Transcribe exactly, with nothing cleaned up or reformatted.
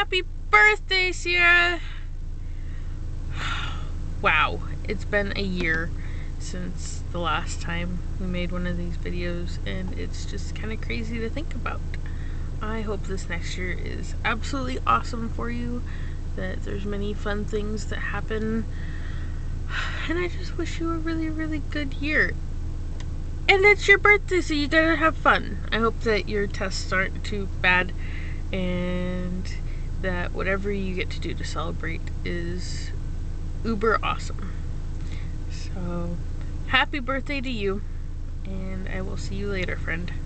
Happy birthday, Sierra! Wow, it's been a year since the last time we made one of these videos, and it's just kind of crazy to think about. I hope this next year is absolutely awesome for you, that there's many fun things that happen, and I just wish you a really, really good year. And it's your birthday, so you gotta have fun. I hope that your tests aren't too bad, and that whatever you get to do to celebrate is uber awesome. So, happy birthday to you, and I will see you later, friend.